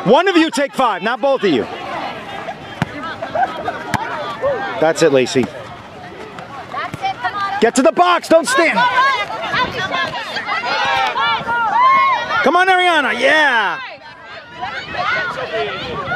One of you take 5, not both of you. That's it, Lacey. Get to the box, don't stand. Come on, Ariana, yeah.